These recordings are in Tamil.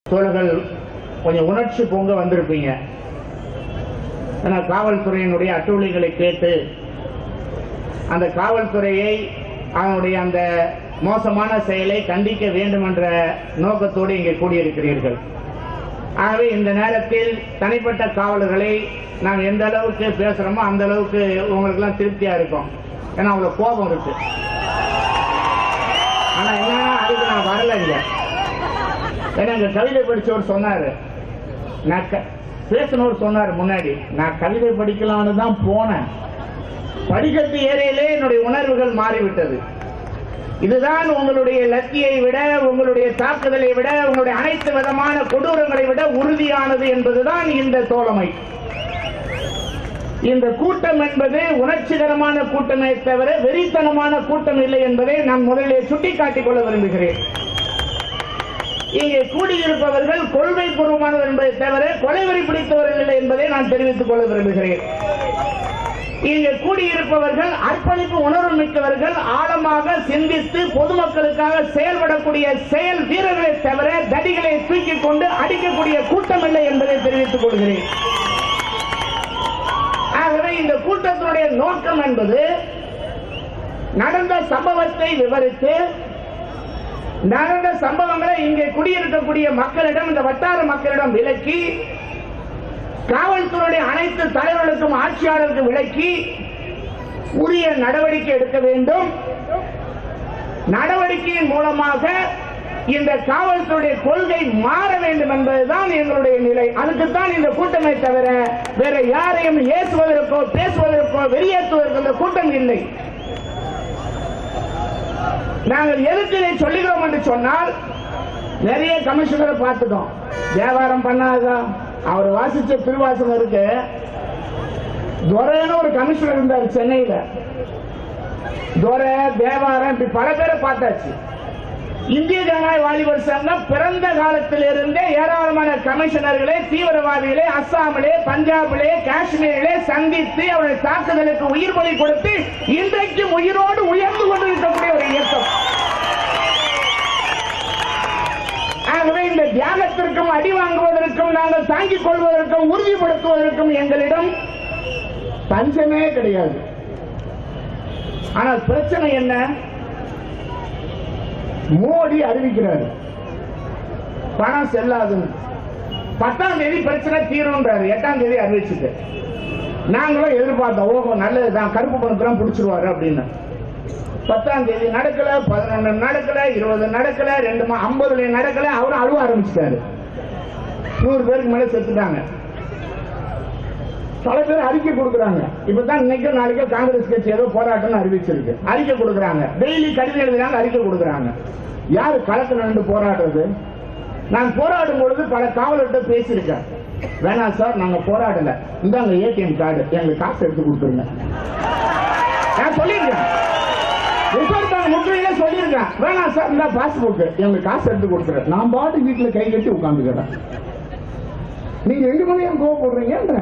தோழர்கள் கொஞ்சம் உணர்ச்சி பொங்க வந்திருப்பீங்க. ஏன்னா காவல்துறையினுடைய அட்டூழியங்களை கேட்டு அந்த காவல்துறையை அதனுடைய அந்த மோசமான செயலை கண்டிக்க வேண்டும் என்ற நோக்கத்தோடு இங்கே கூடியிருக்கிறீர்கள். ஆகவே இந்த நேரத்தில் தனிப்பட்ட காவலர்களை நாம் எந்த அளவுக்கு பேசுறோமோ அந்த அளவுக்கு உங்களுக்கு எல்லாம் திருப்தியா இருக்கும். ஏன்னா அவ்வளவு கோபம் இருக்கு. ஆனா என்னன்னா அதுக்கு நான் வரல. இங்க ஏன்னா இங்க கவிதை படிச்சவர் சொன்னாரு, நான் பேசினவர் சொன்னாரு முன்னாடி, நான் கவிதை படிக்கலான்னு தான் போனேன், படிக்கட்டு ஏரியிலே என்னுடைய உணர்வுகள் மாறிவிட்டது. இதுதான் உங்களுடைய லத்தியை விட, உங்களுடைய தாக்குதலை விட, உங்களுடைய அனைத்து விதமான கொடூரங்களை விட உறுதியானது என்பதுதான் இந்த தோழமை. இந்த கூட்டம் என்பது உணர்ச்சிகரமான கூட்டமே தவிர வெறித்தனமான கூட்டம் இல்லை என்பதை நான் முதலில் சுட்டிக்காட்டிக் கொள்ள விரும்புகிறேன். இங்கே கூடியிருப்பவர்கள் கொள்கை பூர்வமானவர் என்பதை தவிர கொலைவெறி பிடித்தவர்கள் இல்லை என்பதை நான் தெரிவித்துக் கொள்ள விரும்புகிறேன். இங்கே கூடியிருப்பவர்கள் அர்ப்பணிப்பு உணர்வு மிக்கவர்கள், ஆழமாக சிந்தித்து பொதுமக்களுக்காக செயல்படக்கூடிய செயல் வீரர்களை தவிர தடிகளை தூக்கிக் கொண்டு அடிக்கக்கூடிய கூட்டம் இல்லை என்பதை தெரிவித்துக் கொள்கிறேன். ஆகவே இந்த கூட்டத்தினுடைய நோக்கம் என்பது நடந்த சம்பவத்தை விவரித்து, நடந்த சம்பவங்களை இங்கே குடியிருக்கக்கூடிய மக்களிடம், இந்த வட்டார மக்களிடம் விளக்கி, காவல்துறையுடைய அனைத்து தலைவர்களுக்கும் ஆட்சியாளருக்கும் விளக்கி உரிய நடவடிக்கை எடுக்க வேண்டும். நடவடிக்கையின் மூலமாக இந்த காவல்துறையுடைய கொள்கை மாற வேண்டும் என்பதுதான் எங்களுடைய நிலை. அதுக்குத்தான் இந்த கூட்டமே தவிர வேற யாரையும் ஏசுவதற்கோ பேசுவதற்கோ வெளியேற்றுவதற்கு இந்த கூட்டம் இல்லை. நாங்கள் எதுக்கு இதை சொல்லுகிறோம் என்று சொன்னால், நிறைய கமிஷனரை பார்த்துட்டோம். வியாபாரம் பண்ணாதான் அவர் வாசிச்ச திருவாசகம் இருக்கு. துரைன்னு ஒரு கமிஷனர் இருந்தார் சென்னையில. துரை, தேவாரம், இப்படி பல பேரை பார்த்தாச்சு. இந்திய ஜனநாயக வாலிபர் சங்கம் பிறந்த காலத்திலிருந்தே ஏராளமான கமிஷனர்களை, தீவிரவாதிகளை அஸ்ஸாமிலே, பஞ்சாபிலே, காஷ்மீரிலே சந்தித்து அவருடைய தாக்குதலுக்கு உயிர் பலி கொடுத்து இன்றைக்கும் உயிரோடு உயர்ந்து கொண்டிருக்கக்கூடிய ஒரு இயக்கம். ஆகவே இந்த தியாகத்திற்கும் அடி வாங்குவதற்கும் நாங்கள் தாங்கிக் கொள்வதற்கும் உறுதிப்படுத்துவதற்கும் எங்களிடம் பஞ்சமே கிடையாது. ஆனால் பிரச்சனை என்ன? மோடி அறிவிக்கிறார் பணம் செல்லாதுன்னு. 10ஆம் தேதி பிரச்சனை தீரும்ன்றாரு. 8ஆம் தேதி அறிவிச்சுட்டு நாங்களும் எதிர்பார்த்தோம், ஓஹோ நல்லதுதான், கருப்பு பணத்தெல்லாம் பிடிச்சிருவாரு அப்படின்னு. 10ஆம் தேதி நடக்கல, 11 நடக்கல, 20 நடக்கல, 50 நடக்கல. அவரும் அழுவ ஆரம்பிச்சிட்டாரு. 100 பேருக்கு மேல செத்துட்டாங்க. பல பேர் அறிக்கை கொடுக்குறாங்க. இப்பதான் இன்னைக்கும் நாளைக்கு காங்கிரஸ் கட்சி ஏதோ போராட்டம் அறிவிச்சிருக்கு. அறிக்கை கொடுக்குறாங்க, டெய்லி கடிதம் எழுதுறாங்க, அறிக்கை கொடுக்குறாங்க. யாரு களத்துல நின்று போராடுறது? நான் போராடும் பொழுது பல காவலர்கிட்ட பேசியிருக்கேன். வேணாம் சார், நாங்க போராடல, இந்தாங்க ஏடிஎம் கார்டு, எங்களுக்கு காசு எடுத்து கொடுத்துருங்க நான் சொல்லியிருக்கேன். முற்றிலே சொல்லியிருக்கேன். வேணாம் சார், இந்த பாஸ்புக் எங்களுக்கு காசு எடுத்து கொடுத்துறேன். நான் பாட்டு வீட்டுல கை கட்டி உட்காந்துக்கிறேன். நீங்க எங்க மேலே கோவப்படுறீங்க?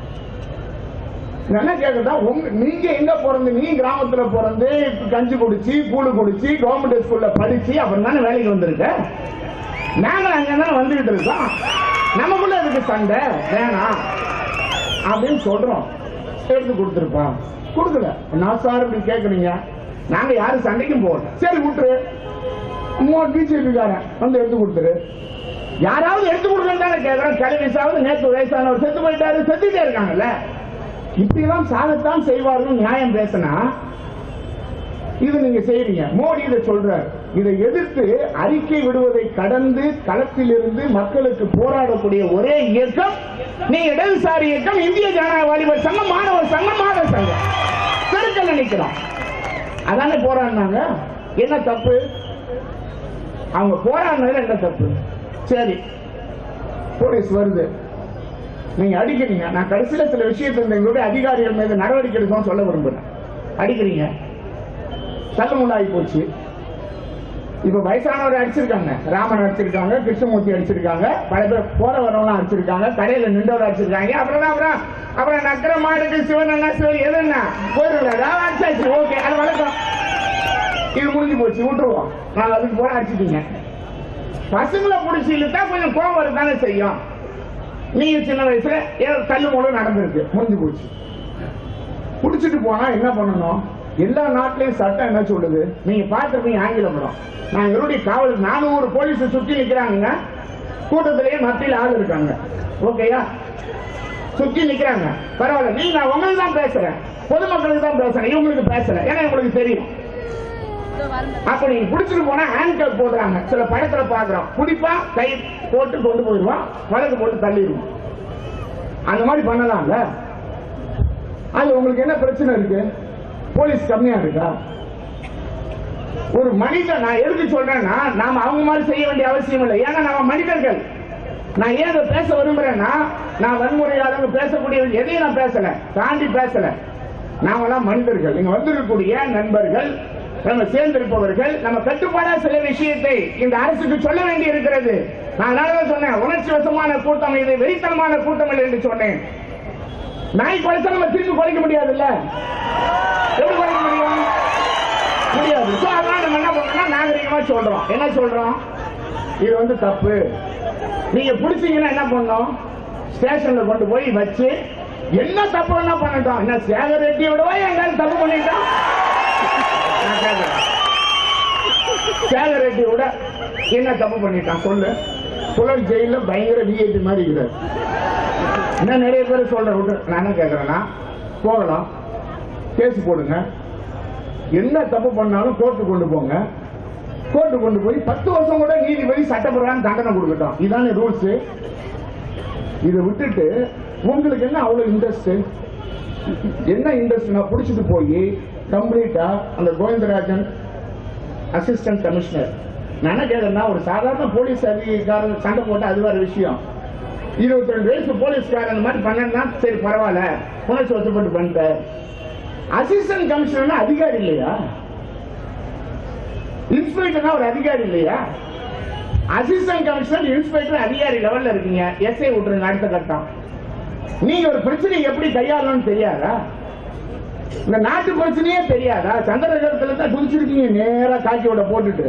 என்ன கேக்குதா? நீங்க எங்க பிறந்து? நீ கிராமத்துல பிறந்து கஞ்சி குடிச்சு கூழு குடிச்சு கவர்மெண்ட் ஸ்கூல்ல படிச்சு அப்புறம் தானே வேலைக்கு வந்திருக்க. நாங்கள் அங்க தானே வந்துகிட்டு இருக்கோம். நமக்குள்ள அதுக்கு சண்டை வேணாம் அப்படின்னு சொல்றோம். எடுத்து கொடுத்துருப்போம். கொடுக்கல. நான் சார் இப்படி கேக்குறீங்க. நாங்க யாரும் சண்டைக்கும் போகல. சரி விட்டுரு, பிஜேபி காரன் வந்து எடுத்து கொடுத்துரு. யாராவது எடுத்து கொடுக்கணும் தானே கேட்கறோம். கிளவிசாவது நேற்று வயசானவர் செத்து போயிட்டாரு, செத்துட்டே இருக்காங்கல்ல. இப்படிலாம் சாகத்தான் செய்வார்கள். நியாயம் பேசினா இது நீங்க செய்றீங்க. மோடி இதை சொல்றார். இதை எதிர்த்து அறிக்கை விடுவதை கடந்து களத்தில் இருந்து மக்களுக்கு போராடக்கூடிய ஒரே இயக்கம் நீ இடதுசாரி இயக்கம், இந்திய ஜனநாயக வாலிபர் சங்கம், மாணவர் சங்கம், மாதர் சங்கம். பெருக்க நினைக்கிறோம். அதானே போராடினாங்க. என்ன தப்பு? அவங்க போராடினதுல என்ன தப்பு? சரி, போலீஸ் வருது, நீங்க அடிக்கிறீங்க. நான் கடைசியில சில விஷயத்தில் எங்களுடைய அதிகாரிகள் மீது நடவடிக்கை எடுக்கணும்னு சொல்ல விரும்புறேன். அடிக்கிறீங்க, தள்ளுமுள்ளாகி போச்சு. இப்ப வயசானவரை அடிச்சிருக்காங்க, ராமன் அடிச்சிருக்காங்க, கிருஷ்ணமூர்த்தி அடிச்சிருக்காங்க, பல பேர் போற வரவெல்லாம் அடிச்சிருக்காங்க, கடையில நின்றவர் அடிச்சிருக்காங்க. அப்புறம் நக்கர மாடுக்கு சிவன் என்ன சிவன் எது என்ன போயிடுறாச்சு. ஓகே, அது வழக்கம். இது முடிஞ்சு போச்சு, விட்டுருவோம். நாங்க அதுக்கு போற அடிச்சிட்டீங்க. பசங்களை பிடிச்சி இழுத்தா கொஞ்சம் கோபம் வரதானே செய்யும். நீங்க சின்ன வயசுல தள்ளு மூலம் நடந்திருக்கு, முடிஞ்சு போச்சு. பிடிச்சிட்டு போனா என்ன பண்ணணும்? எல்லா நாட்டிலையும் சட்டம் என்ன சொல்லுது? நீங்க பார்த்திருப்பீங்க ஆங்கில படம். நான் என்னுடைய காவல் 400 போலீஸ் சுத்தி நிக்கிறாங்க, கூட்டத்திலேயே மத்தியில் ஆள் இருக்காங்க. ஓகேயா? சுத்தி நிக்கிறாங்க, பரவாயில்ல. நீங்க உங்களுக்கு தான் பேசுறேன், பொதுமக்களுக்கு தான் பேசுறேன், இவங்களுக்கு பேசுறேன், ஏன்னா உங்களுக்கு தெரியும். அப்ப நீங்க பிடிச்சிட்டு போனா ஆங்கர் போடுறாங்க. சில படத்துல பாக்குறோம், குடிப்பா கை போட்டு கொண்டு போயிடுவான், வழக்கு போட்டு தள்ளிடுவோம். அந்த மாதிரி பண்ணலாம்ல? அது உங்களுக்கு என்ன பிரச்சனை இருக்கு? போலீஸ் கம்மியா இருக்கா? ஒரு மனிதன், நான் எதுக்கு சொல்றேன்னா, நாம அவங்க மாதிரி செய்ய வேண்டிய அவசியம் இல்லை. ஏன்னா நாம மனிதர்கள். நான் ஏன் பேச விரும்புறேன்னா, நான் வன்முறையாளங்க பேசக்கூடிய எதையும் நான் பேசல, தாண்டி பேசல. நாமெல்லாம் மனிதர்கள். இங்க வந்திருக்கக்கூடிய நண்பர்கள், நம்ம சேர்ந்திருப்பவர்கள், நம்ம கட்டுப்பாடா சில விஷயத்தை இந்த அரசுக்கு சொல்ல வேண்டி இருக்கிறது. நான் சொன்னேன், உணர்ச்சி வசமான கூட்டம் இது, வெறித்தனமான கூட்டம் இல்லை என்று சொன்னேன். நாய் குறைச்சா நம்ம திரும்பி குறைக்க முடியாதுல்ல? எப்படி குறைக்க முடியும்? முடியாது. அதனால நம்ம என்ன பண்றோம்னா, நாகரிகமா சொல்றோம். என்ன சொல்றோம்? இது தப்பு. நீங்க பிடிச்சீங்கன்னா என்ன பண்ணோம்? ஸ்டேஷன்ல கொண்டு போய் வச்சு, என்ன தப்பு என்ன பண்ணிட்டோம்? என்ன சேகர் ரெட்டியை விடவா எங்காலும் தப்பு பண்ணிட்டோம்? சேகர் ரெட்டி விட என்ன தப்பு பண்ணிட்டான் சொல்லு. புலர் ஜெயில பயங்கர விஐபி மாதிரி இருக்கிறார். என்ன நிறைய பேர் சொல்ற விட்டு நான் என்ன கேட்கிறேன்னா, போகலாம், கேஸ் போடுங்க, என்ன தப்பு பண்ணாலும் கோர்ட்டு கொண்டு போங்க. கோர்ட்டு கொண்டு போய் 10 வருஷம் கூட நீதிபதி சட்டப்பிரகாரம் தண்டனை கொடுக்கட்டும். இதானே ரூல்ஸ். இதை விட்டுட்டு உங்களுக்கு என்ன அவ்வளவு இன்ட்ரெஸ்ட்? என்ன இன்ட்ரெஸ்ட்? நான் பிடிச்சிட்டு போய் கம்ப்ளீட்டா அந்த கோவிந்தராஜன் அசிஸ்டன்ட் கமிஷனர், நான் என்ன கேட்கறேன்னா, ஒரு சாதாரண போலீஸ் அதிகாரன் சண்டை போட்டா அது வேற விஷயம். 22 வயசு போலீஸ்காரன் மாதிரி பண்ணா சரி பரவாயில்ல, உணர்ச்சி வசப்பட்டு பண்ணிட்ட. அசிஸ்டன்ட் கமிஷனர் அதிகாரி இல்லையா? இன்ஸ்பெக்டர் ஒரு அதிகாரி இல்லையா? அசிஸ்டன்ட் கமிஷனர், இன்ஸ்பெக்டர் அதிகாரி லெவல்ல இருக்கீங்க. எஸ்ஐ விட்டுருங்க அடுத்த கட்டம். நீங்க ஒரு பிரச்சனை எப்படி கையாளணும்னு தெரியாதா? இந்த நாட்டு பிரச்சனையே தெரியாதா? சந்திரகிரகத்துல தான் குதிச்சிருக்கீங்க நேரா காட்சியோட போட்டுட்டு.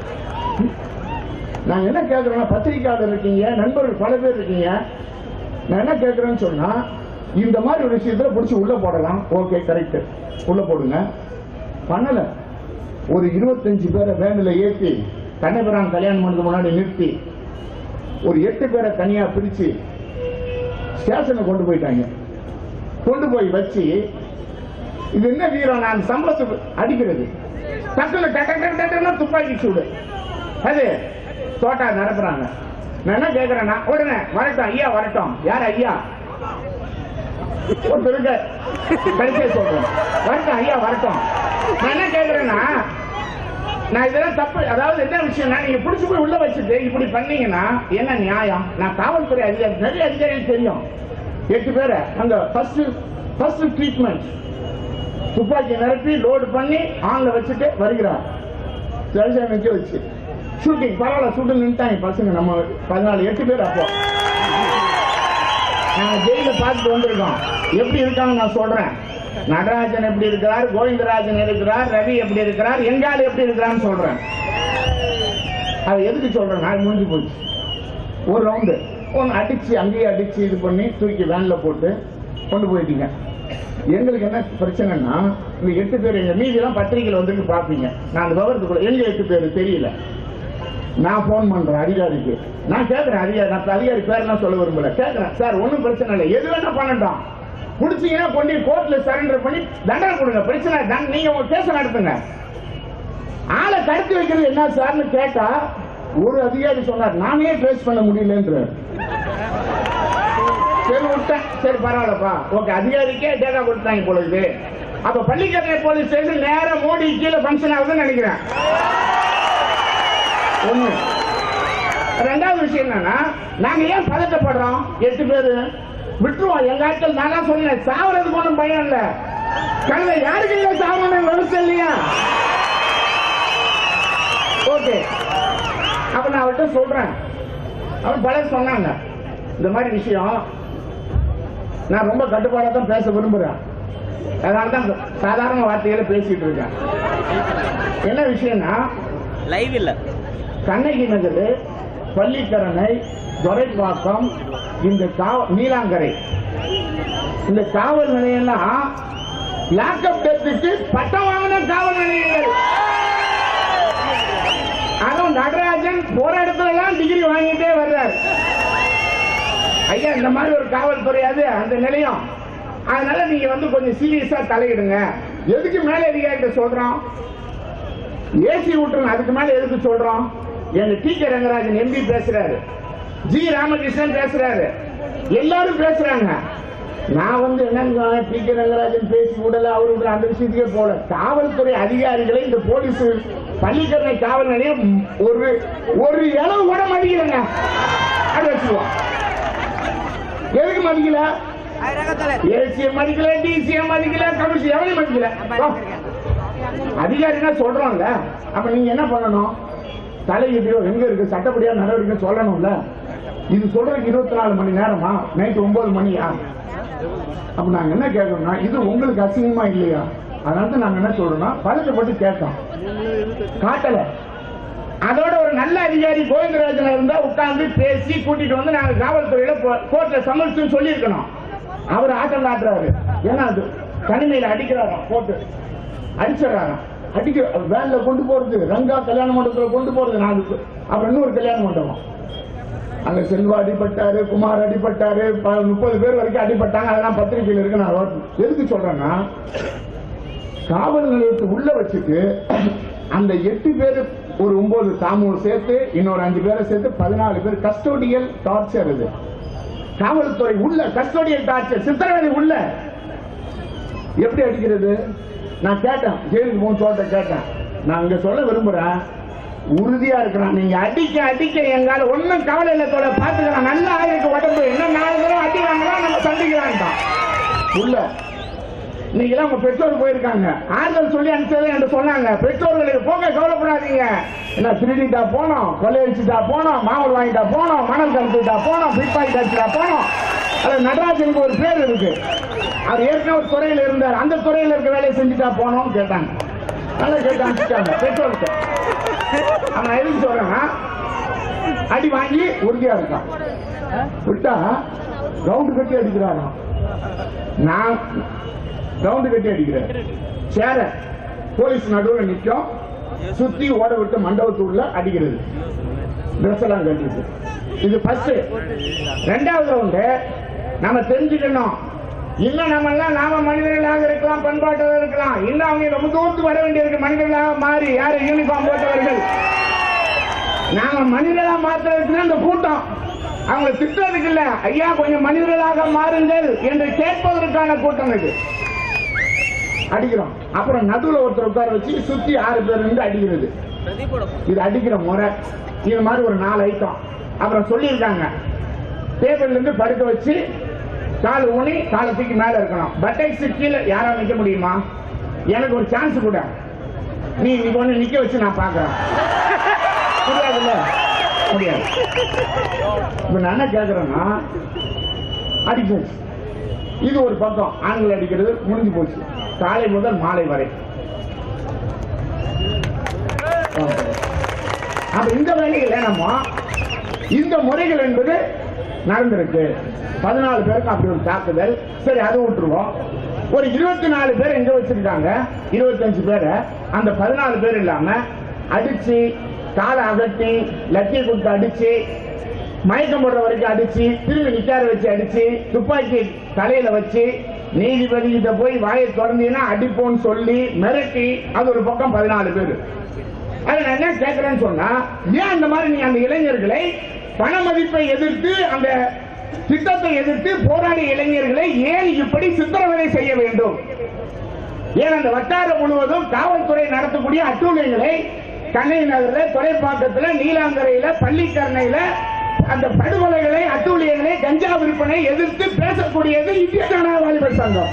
நாங்க என்ன கேட்கிறோம்னா, பத்திரிகையாளர் இருக்கீங்க, நண்பர்கள் பல பேர் இருக்கீங்க. நான் என்ன கேட்கிறேன்னு சொன்னா, இந்த மாதிரி ஒரு விஷயத்துல பிடிச்சி உள்ள போடலாம். ஓகே, கரெக்ட், உள்ள போடுங்க. பண்ணல. ஒரு 25 பேரை வேன்ல ஏற்றி கண்ணபிரான் கல்யாணம் பண்ணது முன்னாடி நிறுத்தி ஒரு 8 பேரை தனியா பிரிச்சு ஸ்டேஷனை கொண்டு போயிட்டாங்க. கொண்டு போய் வச்சு, இது என்ன வீரம்? நான் சம்பளத்துக்கு அடிக்கிறது, டக்குனு துப்பாக்கி சூடு, அது தோட்டா நடப்புறாங்க. நான் என்ன கேட்கிறேன்னா, உடனே வரட்டும் ஐயா, வரட்டும். யார் ஐயா? ஒருத்தருக்கு கடைசியை சொல்றேன், வரட்டும் ஐயா வரட்டும். நான் என்ன கேட்கிறேன்னா, நான் இதெல்லாம் தப்பு. அதாவது என்ன விஷயம்னா, நீங்க பிடிச்சு போய் உள்ள வச்சுட்டு இப்படி பண்ணீங்கன்னா என்ன நியாயம்? நான் காவல்துறை அதிகாரி, நிறைய அதிகாரிகள் தெரியும். 8 பேரை அங்க ஃபர்ஸ்ட் ட்ரீட்மெண்ட், துப்பாக்கி நிரப்பி லோடு பண்ணி ஆன்ல வச்சுட்டு வருகிறார். நிக்க வச்சு ஷூட்டிங், பரவாயில்ல ஷூட்டிங் நின்ட்டாங்க பசங்க. நம்ம 8 பேர். அப்போ நாங்க ஜெயில பார்த்துட்டு வந்திருக்கோம். எப்படி இருக்காங்க நான் சொல்றேன். நடராஜன் எப்படி இருக்கிறார், கோவிந்தராஜன் இருக்கிறார், ரவி எப்படி இருக்கிறார், எங்கால எப்படி இருக்கிறான்னு சொல்றேன். அது எதுக்கு சொல்றேன்? நான் முடிஞ்சு போச்சு. ஒரு ரவுண்டு ஒன்னு அடிச்சு, அங்கேயே அடிச்சு இது பண்ணி தூக்கி வேன்ல போட்டு கொண்டு போயிட்டீங்க. எங்களுக்கு என்ன பிரச்சனைன்னா, இந்த 8 பேர் எங்க மீதி எல்லாம் பத்திரிகையில் வந்துட்டு பாப்பீங்க. நான் அந்த விவரத்துக்குள்ள எங்க 8 பேர் தெரியல. நான் போன் பண்றேன் அதிகாரிக்கு. நான் கேட்கிறேன், அதிகாரி பேரெல்லாம் சொல்ல விரும்பல. கேட்கிறேன், சார் ஒன்னும் பிரச்சனை இல்லை, எது வேணா பண்ணட்டும், பிடிச்சீங்கன்னா கொண்டு கோர்ட்ல சரண்டர் பண்ணி தண்டனை கொடுங்க, பிரச்சனை நீங்க உங்க கேஸ் நடத்துங்க. ஆளை கடத்தி வைக்கிறது என்ன சார்னு கேட்டா, ஒரு அதிகாரி சொன்னார், நானே ட்ரேஸ் பண்ண முடியலன்ற. சரி விட்டேன், சரி பரவாயில்லப்பா, ஓகே. அதிகாரிக்கே டேட்டா கொடுத்தாங்க பொழுது. அப்ப பள்ளிக்கரணை போலீஸ் ஸ்டேஷன் நேரம் மோடி கீழே பங்கன் ஆகுதுன்னு நினைக்கிறேன். ஒண்ணு. ரெண்டாவது விஷயம் என்னன்னா, நாங்க ஏன் பதட்டப்படுறோம்? 8 பேரு விட்டுருவோம். எங்க ஆட்கள் நான் சொன்னேன், சாவறதுக்கு ஒன்றும் பயம் இல்ல. கழுத யாருக்கு இல்ல சாவணும் விவசாயம் இல்லையா? ஓகே. அப்ப நான் அவர்கிட்ட சொல்றேன். அவன் பலர் சொன்னாங்க இந்த மாதிரி விஷயம். நான் ரொம்ப கட்டுப்பாடா தான் பேச விரும்புறேன். அதனாலதான் சாதாரண வார்த்தைகளை பேசிட்டு இருக்கேன். என்ன விஷயம்னா, லைவ் இல்ல, கண்ணகி நகர் பள்ளிக்கரணை, துரைப்பாக்கம், இந்த நீலாங்கரை, இந்த காவல் நிலையம்லாம் லாக்அப் டெத்துக்கு பட்டம் வாங்கின காவல் நிலையங்கள். அதுவும் நடராஜன் போற இடத்துல எல்லாம் டிகிரி வாங்கிட்டே வர்றார். ஐயா, இந்த மாதிரி ஒரு காவல்துறையாது அந்த நிலையம். அதனால நீங்க கொஞ்சம் சீரியஸா தலையிடுங்க. எதுக்கு மேல அதிகாரிகிட்ட சொல்றோம்? ஏசி விட்டுருங்க. அதுக்கு மேல எதுக்கு சொல்றோம்? எங்க டி கே ரங்கராஜன் எம்பி பேசுறாரு, ஜி ராமகிருஷ்ணன் பேசுறாரு, எல்லாரும் பேசுறாங்க. நான் என்னங்க டி கே ரங்கராஜன் பேசி விடல, அவரு அந்த விஷயத்துக்கே போல. காவல்துறை அதிகாரிகளை இந்த போலீஸ் பள்ளிக்கரணை காவல் நிலையம் ஒரு இளவு கூட மதிக்கலங்க. அது வச்சுக்குவோம். எதுக்கு மதிக்கல? ஏசிஎம் மதிக்கல, டிசிஎம் மதிக்கல, கமிஷன் எவனையும் மதிக்கல. அதிகாரினா சொல்றோம்ல. அப்ப நீங்க என்ன பண்ணணும்? தலையிட்டியோ எங்க இருக்கு சட்டப்படியா நடவடிக்கை சொல்லணும்ல. இது சொல்றதுக்கு 24 மணி நேரமா? நைட்டு 9 மணியா? அப்ப நாங்க என்ன கேட்கணும்னா, இது உங்களுக்கு அசிங்கமா இல்லையா? அதனால நாங்க என்ன சொல்றோம்னா, பதட்டப்பட்டு கேட்டோம், காட்டல. அதோட ஒரு நல்ல அதிகாரி கோவிந்தராஜன் இருந்தா உட்கார்ந்து பேசி கூட்டிட்டு நாங்க காவல்துறையில கோர்ட்ல சமர்ப்பிச்சு சொல்லி இருக்கணும். அவர் ஆட்டம் காட்டுறாரு. ஏன்னா அது தனிமையில அடிக்கிறாராம், போட்டு அடிச்சிடறாராம். அடிக்க வேன்ல கொண்டு போறது, ரங்கா கல்யாண மண்டபத்தில் கொண்டு போறது. நான் அப்புறம் இன்னொரு கல்யாண மண்டபம், அங்க செல்வா அடிபட்டாரு, குமார் அடிபட்டாரு, 30 பேர் வரைக்கும் அடிபட்டாங்க. அதெல்லாம் பத்திரிகையில் இருக்கு. நான் எதுக்கு சொல்றேன்னா, காவல் நிலையத்தை உள்ள வச்சுட்டு அந்த 8 பேர், ஒரு 9 தாமூர் சேர்த்து இன்னொரு 5 பேரை சேர்த்து 14 பேர் கஸ்டோடியல் டார்ச்சர். இது காவல்துறை உள்ள கஸ்டோடியல் டார்ச்சர், சித்திரவதை உள்ள. எப்படி அடிக்கிறது? நான் கேட்டேன், ஜெயிலுக்கு போன தோட்ட கேட்டேன். நான் இங்க சொல்ல விரும்புறேன், உறுதியா இருக்கிறான். நீங்க அடிக்க அடிக்க எங்கால ஒன்னும் கவலை இல்ல தோட, பாத்துக்கலாம். நல்லா ஆயிருக்கு உடம்பு. இன்னும் 4 தடவை அடி வாங்கலாம், நம்ம சந்திக்கிறான் உள்ள. இன்னைக்கு உங்க பெற்றோர் போயிருக்காங்க, ஆறுதல் சொல்லி அனுப்பிச்சதே என்று சொன்னாங்க. பெற்றோர்களுக்கு போக கவலைப்படாதீங்க. என்ன திருடிட்டா போனோம், கொள்ளையடிச்சுட்டா போனோம், மாவல் வாங்கிட்டா போனோம், மணல் கலந்துட்டா போனோம், பிட்பாக்கெட் அடிச்சுட்டா போனோம். அது நடராஜனுக்கு ஒரு பேர் இருக்கு. அவர் ஏற்கனவே ஒரு துறையில் இருந்தார். அந்த துறையில் இருக்க வேலையை செஞ்சுட்டா போனோம் கேட்டாங்க. நல்லா கேட்டு அனுப்பிச்சாங்க பெற்றோர்கிட்ட. ஆனா எதுக்கு சொல்றேன்னா, அடி வாங்கி உறுதியா இருக்கான். விட்டா ரவுண்டு கட்டி அடிக்கிறாராம். நான் ரவுண்டு கட்டி அடிக்கிறேன். சேர போலீஸ் நடுவில் நிற்கும், சுத்தி ஓட விட்டு மண்டபத்துள்ள அடிக்கிறது. ட்ரெஸ் எல்லாம் கட்டிட்டு. இது ஃபர்ஸ்ட். 2வது ரவுண்டு நம்ம தெரிஞ்சுக்கணும். இன்னும் நம்ம எல்லாம் நாம மனிதர்களாக இருக்கலாம், பண்பாட்டாக இருக்கலாம். இன்னும் அவங்க ரொம்ப தூரத்து வர வேண்டியிருக்கு மனிதர்களாக மாறி. யாரு யூனிஃபார்ம் போட்டவர்கள். நாம மனிதர்களா மாத்திரத்துக்கு அந்த கூட்டம் அவங்களை திட்டுறதுக்கு இல்ல, ஐயா கொஞ்சம் மனிதர்களாக மாறுங்கள் என்று கேட்பதற்கான கூட்டம் இது. அடிக்கிறோம். அப்புறம் நடுவில் ஒருத்தர் உட்கார வச்சு சுத்தி 6 பேர் இருந்து அடிக்கிறது. இது அடிக்கிற முறை. இது மாதிரி ஒரு 4 ஐட்டம். அப்புறம் சொல்லியிருக்காங்க, டேபிள்ல இருந்து படுக்க வச்சு கால் ஊனி காலத்துக்கு மேல இருக்கணும். பட்டைக்கு கீழே யாரா நிக்க முடியுமா? எனக்கு ஒரு சான்ஸ் கூட. நீ ஒண்ணு நிக்க வச்சு நான் பாக்குறேன். முடியாதுல்ல? முடியாது. இப்ப நான் என்ன கேக்குறேன்னா, அடிக்கும். இது ஒரு பக்கம். ஆண்கள் அடிக்கிறது முடிஞ்சு போச்சு. காலை முதல் மாலை வரை. அப்ப இந்த வேலைகள் நம்ம இந்த முறைகள் என்பது நடந்திருக்கு. 14 பேருக்கு அப்படி ஒரு தாக்குதல். சரி, அது விட்டுருவோம். ஒரு 24 பேர் எங்க வச்சிருக்காங்க, 25 பேரை. அந்த 14 பேர் இல்லாம அடிச்சு, காலை அகட்டி, லக்கிய கொடுத்து அடிச்சு, மயக்கம் போடுற வரைக்கும் அடிச்சு, திரும்பி நிக்கார வச்சு அடிச்சு, துப்பாக்கி தலையில வச்சு, நீதிபதி கிட்ட போய் வாயை திறந்தீங்கன்னா அடிப்போன்னு சொல்லி மிரட்டி, அது ஒரு பக்கம் 14 பேர். அது நான் என்ன கேட்கிறேன்னு சொன்னா, ஏன் அந்த மாதிரி நீ அந்த இளைஞர்களை பண மதிப்பை எதிர்த்து, அந்த திட்டத்தை எதிர்த்து போராடிய இளைஞர்களை ஏன் இப்படி சித்திரவதை செய்ய வேண்டும்? ஏன் அந்த வட்டாரம் முழுவதும் காவல்துறை நடத்தக்கூடிய அட்டூழியங்களை கண்ணகி நகர்ல, துரைப்பாக்கத்தில், நீலாங்கரையில, பள்ளிக்கரணையில அந்த படுகொலைகளை, அட்டூழியங்களை, கஞ்சா விற்பனை எதிர்த்து பேசக்கூடியது இந்திய ஜனநாயக வாலிபர் சங்கம்.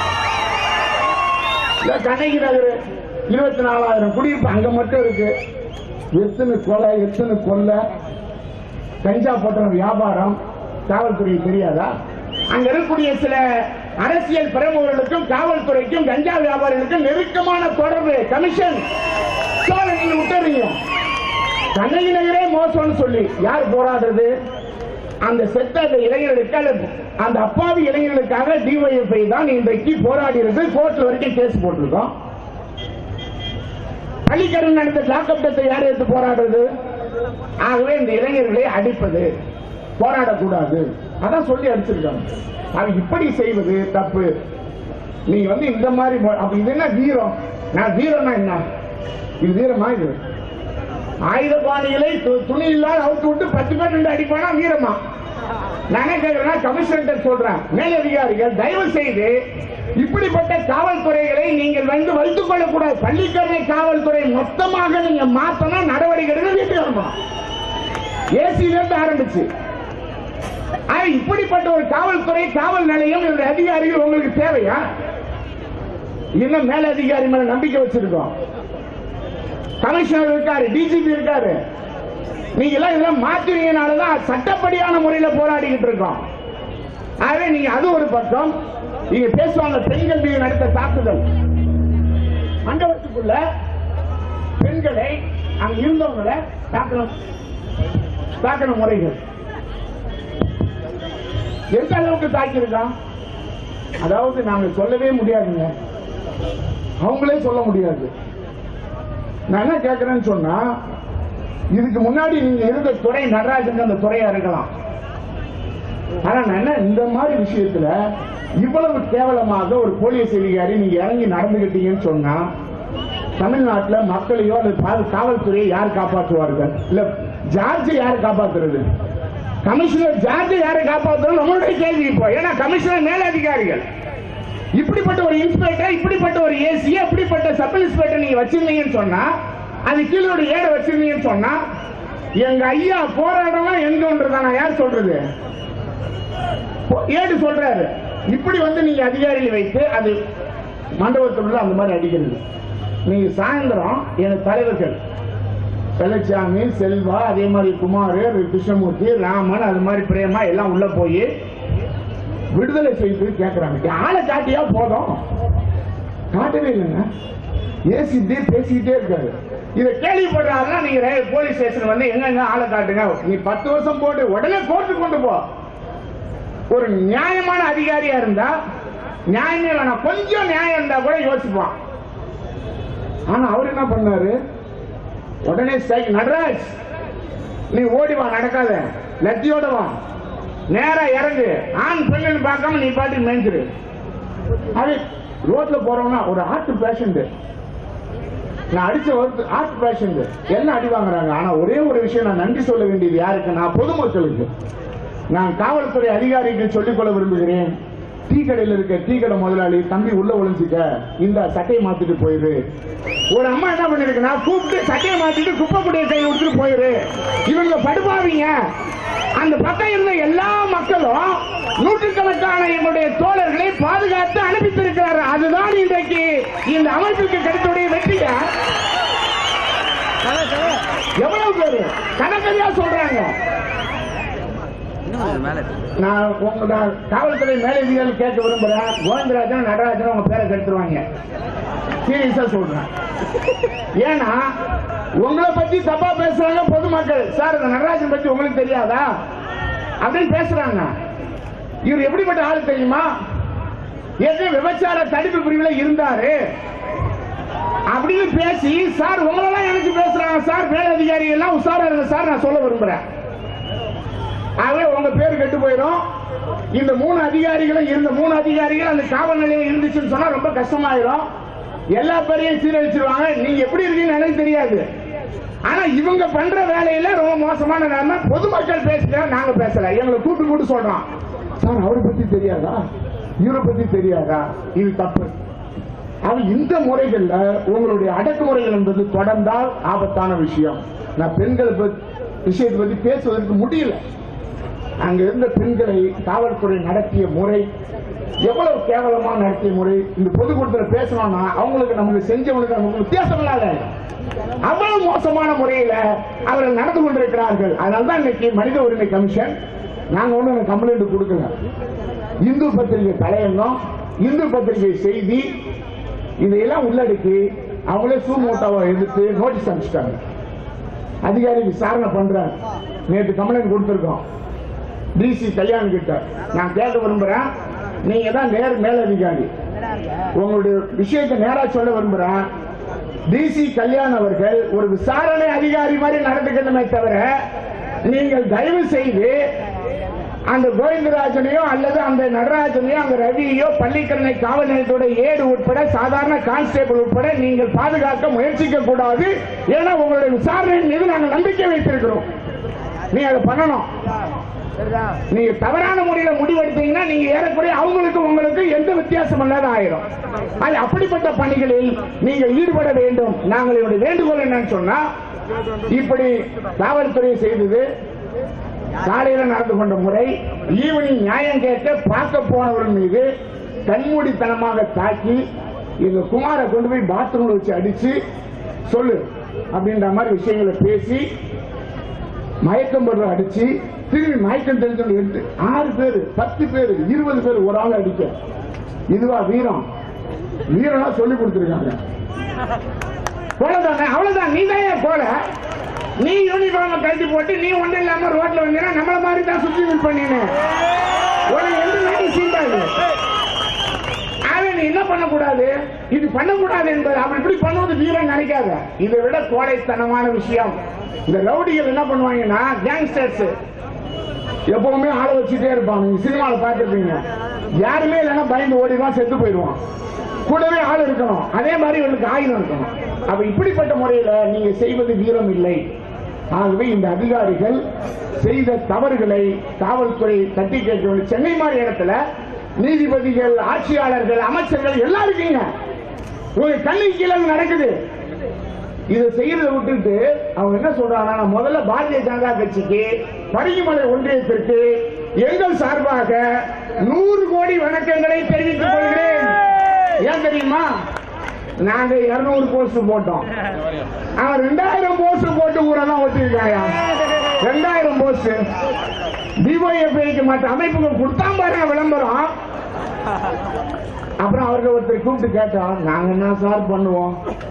கண்ணகி நகர் 24,000 குடியிருப்பு அங்க மட்டும் இருக்கு. எத்தனை கொலை, எத்தனை கொள்ளை, கஞ்சா போட்ட வியாபாரம் காவல்துறை தெரியாதா? அங்க இருக்கக்கூடிய சில அரசியல் பிரமுகர்களுக்கும் காவல்துறைக்கும் கஞ்சா வியாபாரிகளுக்கும் நெருக்கமான தொடர்பு. கமிஷன் நீங்க விட்டுறீங்க. கண்ணகி நகரே மோசம்னு சொல்லி யார் போராடுறது? அந்த செத்த அந்த இளைஞர்களுக்கு, அந்த அப்பாவி இளைஞர்களுக்காக டிஒய்எஃப்ஐ தான் இன்றைக்கு போராடி இருக்கு. கோர்ட்ல வரைக்கும் கேஸ் போட்டிருக்கோம். பள்ளிக்கரண் நடந்த லாக்அப் டெத்தை யார் எடுத்து போராடுறது? ஆகவே இந்த இளைஞர்களை அடிப்பது, போராடக்கூடாது, அதான் சொல்லி அடிச்சிருக்காங்க. அது இப்படி செய்வது தப்பு. நீங்க இந்த மாதிரி இது என்ன வீரம்? நான் வீரம்னா என்ன? இது வீரமா? இது ஆயுதபாணிகளை துணி இல்லாத அவுத்து விட்டு 10 பேர் நின்று அடிப்பானா வீரமா? நானே கேட்கிறேன், கமிஷனர் சொல்றேன், மேலதிகாரிகள் தயவு செய்து இப்படிப்பட்ட காவல்துறைகளை நீங்கள் வைத்துக் கொள்ளக்கூடாது. பள்ளிக்கரணை காவல்துறை மொத்தமாக நீங்க மாத்தணும், நடவடிக்கை வீட்டு வரணும். ஏசில இருந்து ஆரம்பிச்சு இப்படிப்பட்ட ஒரு காவல்துறை, காவல் நிலையம், இதனுடைய அதிகாரிகள் உங்களுக்கு தேவையா? இன்னும் மேல அதிகாரி மேல நம்பிக்கை வச்சிருக்கோம். கமிஷனர் இருக்காரு, டிஜிபி இருக்காரு. நீங்க எல்லாம் இதெல்லாம் மாற்றுவீங்கனாலதான் சட்டப்படியான முறையில் போராடிக்கிட்டு இருக்கோம். ஆகவே நீங்க அது ஒரு பக்கம். நீங்க பேசுவாங்க பெண்கள் மீது நடத்த தாக்குதல், மண்டபத்துக்குள்ள பெண்களை அங்க இருந்தவங்களை தாக்கின முறைகள் எந்த அளவுக்கு தாக்கியிருக்கான்? அதாவது நாங்க சொல்லவே முடியாதுங்க, அவங்களே சொல்ல முடியாது. நான் என்ன கேட்கிறேன்னு சொன்னா, இதுக்கு முன்னாடி நீங்க இருந்த துறை நடராஜன் அந்த துறையா இருக்கலாம். ஆனா நான் இந்த மாதிரி விஷயத்துல இவ்வளவு கேவலமாக ஒரு போலீஸ் அதிகாரி நீங்க இறங்கி நடந்துகிட்டீங்கன்னு சொன்னா, தமிழ்நாட்டில் மக்களையோ அல்லது காவல்துறையை யார் காப்பாற்றுவார்கள்? இல்ல ஜார்ஜ் யார் காப்பாற்றுறது? கமிஷனர் ஜார்ஜ் யாரை காப்பாற்றுறது நம்மளுடைய கேள்வி இப்போ. ஏன்னா கமிஷனர் மேல அதிகாரிகள் இப்படிப்பட்ட ஒரு இன்ஸ்பெக்டர், இப்படிப்பட்ட ஒரு ஏசி, இப்படிப்பட்ட சப் இன்ஸ்பெக்டர் நீங்க வச்சிருந்தீங்கன்னு சொன்னா, அது கீழே ஒரு ஏடு வச்சிருந்தீங்கன்னு சொன்னா, எங்க ஐயா போராடலாம் எங்கன்றதான யார் சொல்றது? ஏடு சொல்றாரு. இப்படி நீங்க அதிகாரிகள் வைத்து அது மண்டபத்தில் அந்த மாதிரி அடிக்கிறது. நீங்க சாயந்தரம் என் தலைவர்கள் வெள்ளச்சாமி, செல்வா, அதே மாதிரி குமார், கிருஷ்ணமூர்த்தி, ராமன், அது மாதிரி பிரேமா எல்லாம் உள்ள போய் விடுதலை செய்து கேட்கிறாங்க. ஆளை காட்டியா போதும், காட்டவே இல்லைங்க. ஏசிட்டே பேசிக்கிட்டே இருக்காரு. இதை கேள்விப்படுறாருன்னா நீங்க போலீஸ் ஸ்டேஷன் எங்க ஆளை காட்டுங்க, நீ 10 வருஷம் போட்டு உடனே கோர்ட்டு கொண்டு போ. ஒரு நியாயமான அதிகாரியா இருந்தா நியாயமே வேணாம், கொஞ்சம் நியாயம் இருந்தா கூட யோசிப்பான். ஆனா அவர் என்ன பண்ணாரு? உடனே ஸ்ட்ரைக். நடராஜ் நீ ஓடிவா, நடக்காத, லத்தியோட வா, நேரா இறங்கு, ஆண் பெண்ணு பார்க்காம நீ பாட்டு மேய்ஞ்சிரு. அது ரோட்ல போறோம்னா ஒரு ஹார்ட் பேஷண்ட், நான் அடிச்ச ஹார்ட் பேஷண்ட் எல்லாம் அடி வாங்குறாங்க. ஆனா ஒரே ஒரு விஷயம் நான் நன்றி சொல்ல வேண்டியது யாருக்கு? நான் பொதுமக்களுக்கு, நான் காவல்துறை அதிகாரிக்கு சொல்லிக்கொள்ள விரும்புகிறேன். டீ கடையில் இருக்க டீ கடை முதலாளி, தம்பி உள்ள ஒளிஞ்சிக்க, இந்த சட்டையை மாத்திட்டு போயிரு. ஒரு அம்மா என்ன பண்ணிருக்குன்னா, கூப்பிட்டு சட்டையை மாத்திட்டு குப்பை கூடிய கை விட்டுட்டு போயிரு. இவங்க படுபாவீங்க. அந்த பக்கம் இருந்த எல்லா மக்களும் நூற்றுக்கணக்கான எங்களுடைய தோழர்களை பாதுகாத்து அனுப்பித்திருக்கிறார். அதுதான் இன்றைக்கு இந்த அமைப்புக்கு கிடைத்துடைய வெற்றியா? எவ்வளவு பேரு கணக்கறியா சொல்றாங்க. நான் காவல்துறை மேலதிகாரிகள் கேட்க விரும்புறேன். கோவிந்தராஜன், நடராஜன் உங்க பேரை கெடுத்துருவாங்க. சீரியஸா சொல்றேன். ஏன்னா உங்களை பத்தி தப்பா பேசுறாங்க பொதுமக்கள். சார் இந்த நடராஜன் பத்தி உங்களுக்கு தெரியாதா அப்படின்னு பேசுறாங்க. இவர் எப்படிப்பட்ட ஆள் தெரியுமா? ஏற்கனவே விபச்சார தடுப்பு பிரிவில் இருந்தாரு அப்படின்னு பேசி, சார் உங்களெல்லாம் எனக்கு பேசுறாங்க சார், மேலதிகாரி எல்லாம் உஷாரா இருங்க சார் நான் சொல்ல விரும்புறேன். ஆகவே உங்க பேர் கெட்டு போயிடும். இந்த 3 அதிகாரிகளும் இருந்த 3 அதிகாரிகள் அந்த காவல் நிலையம் இருந்துச்சுன்னு சொன்னா ரொம்ப கஷ்டமாயிரும். எல்லா பேரையும் சீரழிச்சிருவாங்க. நீங்க எப்படி இருக்கீங்கன்னு எனக்கு தெரியாது. ஆனா இவங்க பண்ற வேலையில ரொம்ப மோசமான நிலைமை. பொதுமக்கள் பேசுறாங்க, நாங்க பேசல. எங்களை கூட்டு சொல்றோம், சார் அவரை பத்தி தெரியாதா, இவரை பத்தி தெரியாதா? இது தப்பு. அது இந்த முறைகள்ல உங்களுடைய அடக்குமுறைகள் என்பது தொடர்ந்தால் ஆபத்தான விஷயம். நான் பெண்கள் விஷயத்தை பத்தி பேசுவதற்கு முடியல. அங்க இருந்த பெண்களை காவல்துறை நடத்திய முறை எவ்வளவு கேவலமா நடத்திய முறை. இந்த பொதுக்கூட்டத்தில் பேசணும்னா அவங்களுக்கு நமக்கு செஞ்சவங்களுக்கு நமக்கு வித்தியாசம் இல்லாத அவ்வளவு மோசமான முறையில அவர்கள் நடந்து கொண்டிருக்கிறார்கள். அதனால்தான் இன்னைக்கு மனித உரிமை கமிஷன் நாங்க ஒண்ணு கம்ப்ளைண்ட் கொடுக்கல. இந்து பத்திரிகை தலையங்கம், இந்து பத்திரிகை செய்தி, இதையெல்லாம் உள்ளடக்கி அவங்களே சூமோட்டாவை எதிர்த்து நோட்டீஸ் அனுப்பிச்சிட்டாங்க. அதிகாரி விசாரணை பண்றார். நேற்று கம்ப்ளைண்ட் கொடுத்திருக்கோம் டிசி கல்யாண் கிட்ட. நான் கேட்க விரும்புறேன், நீங்க தான் மேலதிகாரி, உங்களுடைய விஷயத்தை நேரா சொல்ல விரும்புறேன். டிசி கல்யாண் அவர்கள் ஒரு விசாரணை அதிகாரி மாதிரி நடந்துக்கணுமே தவிர, நீங்கள் தயவு செய்து அந்த கோவிந்தராஜனையோ அல்லது அந்த நடராஜனையோ அந்த ரவியோ பள்ளிக்கரணை காவல் நிலையத்தோட ஏடு உட்பட சாதாரண கான்ஸ்டேபிள் உட்பட நீங்கள் பாதுகாக்க முயற்சிக்க கூடாது. ஏன்னா உங்களுடைய விசாரணையின் மீது நாங்கள் நம்பிக்கை வைத்திருக்கிறோம். நீங்க அதை பண்ணணும். நீங்க தவறான முறையில முடிவெடுத்தீங்கன்னா நீங்க ஏறக்குறைய அவங்களுக்கு உங்களுக்கு எந்த வித்தியாசம் இல்லாத ஆயிரும். அப்படிப்பட்ட பணிகளில் நீங்கள் ஈடுபட வேண்டும். நாங்கள் என்னுடைய வேண்டுகோள் என்னன்னு சொன்னா, இப்படி காவல்துறை செய்தது காலையில் நடந்து கொண்ட முறை, ஈவினிங் நியாயம் கேட்க பார்க்க போனவர்கள் மீது கண்மூடித்தனமாக தாக்கி எங்க குமாரை கொண்டு போய் பாத்ரூம் வச்சு அடிச்சு சொல்லு அப்படின்ற மாதிரி விஷயங்களை பேசி மயக்கம் போடுற அடிச்சு திரும்பி மயக்கம் தெரிஞ்சு எடுத்து 6 பேர் 10 பேர் 20 பேர் ஒரு ஆள் அடிக்க, இதுவா வீரம்? வீரனா சொல்லி கொடுத்திருக்காங்க. கொலை தானே, அவ்வளவுதான். நீ தான் கொலை. நீ யூனிஃபார்ம் கழட்டி போட்டு நீ ஒன்றும் இல்லாம ரோட்ல வந்தீங்கன்னா நம்மள மாதிரி தான் சுத்தி பண்ணினு எந்த நாட்டி சீண்டாது. நீ என்ன பண்ணக்கூடாது, இது பண்ணக்கூடாது என்பது அப்படி இப்படி பண்ணுவது வீரன் நினைக்காத. இதை விட கோழைத்தனமான விஷயம், இந்த ரவுடிகள் என்ன பண்ணுவாங்கன்னா, கேங்ஸ்டர்ஸ் எப்பவுமே ஆளை வச்சுட்டே இருப்பாங்க. நீங்க சினிமாவில் பார்த்துருப்பீங்க. யாருமே இல்லைன்னா பயந்து ஓடிடுவான், செத்து போயிடுவான். கூடவே ஆள் இருக்கணும், அதே மாதிரி இவங்களுக்கு ஆயுதம் இருக்கணும். அப்ப இப்படிப்பட்ட முறையில நீங்க செய்வது வீரம் இல்லை. ஆகவே இந்த அதிகாரிகள் செய்த தவறுகளை காவல்துறை தட்டி கேட்க வேண்டும். சென்னை மாதிரி இடத்துல நீதிபதிகள், ஆட்சியாளர்கள், அமைச்சர்கள் எல்லாம் இருக்கீங்க. உங்க கண்ணு கீழே நடக்குது. இதை செய்யறதை விட்டுட்டு அவங்க என்ன சொல்றாங்க, முதல்ல பாரதிய ஜனதா கட்சிக்கு பரிமலை ஒன்றியத்திற்கு எங்கள் சார்பாக 100 கோடி வணக்கங்களை தெரிவித்துக் கொள்கிறேன். ஏன் தெரியுமா, நாங்க 200 போஸ்ட் போட்டோம், அவன் 2000 போஸ்ட் போட்டு ஊரெல்லாம் ஒட்டிருக்காயா. 2000 போஸ்ட் டிஒஎஃப்ஐக்கு மற்ற அமைப்புகள் கொடுத்தா பாருங்க விளம்பரம். அப்புறம் அவர்கள் ஒருத்தர் கூப்பிட்டு கேட்டா, நாங்க என்ன சார் பண்ணுவோம்,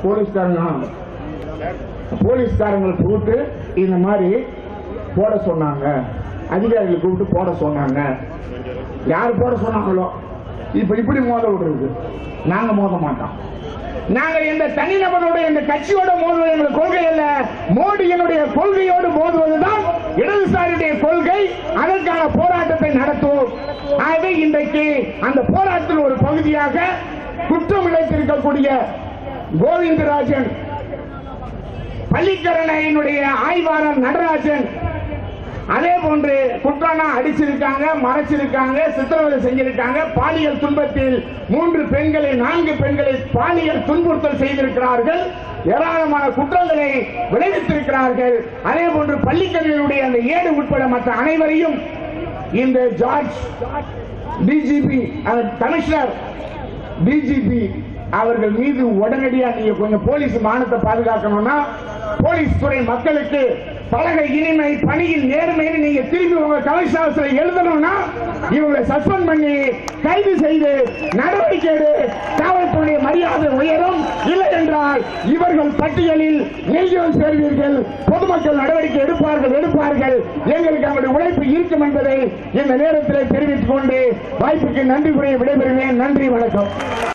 போலீஸ்காரங்களை கூப்பிட்டு இந்த மாதிரி போட சொன்னாங்க, அதிகாரிகளை கூப்பிட்டு போட சொன்னாங்க. யார் போட சொன்னாங்களோ இப்ப இப்படி மோத விடுறது. நாங்க மோத மாட்டோம். நாங்க எந்த தனிநபரோட இந்த கட்சியோட மோதுவது எங்கள் கொள்கை அல்ல. மோடியினுடைய கொள்கையோடு மோதுவதுதான் இடதுசாரியுடைய கொள்கை. அதற்கான போராட்டத்தை நடத்துவோம். ஆகவே இன்றைக்கு அந்த போராட்டத்தில் ஒரு பகுதியாக குற்றம் இழைத்திருக்கக்கூடிய கோவிந்தராஜன், பள்ளிக்கரணையினுடைய ஆய்வாளர் நடராஜன், அதே போன்று குற்றம்னா அடிச்சிருக்காங்க, மறைச்சிருக்காங்க, சித்திரவதை செஞ்சிருக்காங்க, பாலியல் துன்பத்தில் 3 பெண்களை 4 பெண்களை பாலியல் துன்புறுத்தல் செய்திருக்கிறார்கள், ஏராளமான குற்றங்களை விளைவித்திருக்கிறார்கள். அதே போன்று பள்ளிக்கல்வியினுடைய அந்த ஏடு உட்பட மற்ற அனைவரையும் இந்த ஜார்ஜ் டிஜிபி கமிஷனர் டிஜிபி அவர்கள் மீது உடனடியாக நீங்க கொஞ்சம் போலீஸ் மானத்தை பாதுகாக்கணும்னா, போலீஸ் துறை மக்களுக்கு பலகை இனிமை பணியில் நேர்மையை நீங்க திரும்பி உங்க கமிஷனர் எழுதணும்னா இவங்களை சஸ்பெண்ட் பண்ணி கைது செய்து நடவடிக்கை எடு. காவல்துறை மரியாதை உயரும். இல்லை என்றால் இவர்கள் பட்டியலில் நீங்கள் சேர்வீர்கள். பொதுமக்கள் நடவடிக்கை எடுப்பார்கள். எங்களுக்கு அவருடைய உழைப்பு இருக்கும் என்பதை இந்த நேரத்தில் தெரிவித்துக் கொண்டு வாய்ப்புக்கு நன்றி கூறி விடைபெறுகிறேன். நன்றி, வணக்கம்.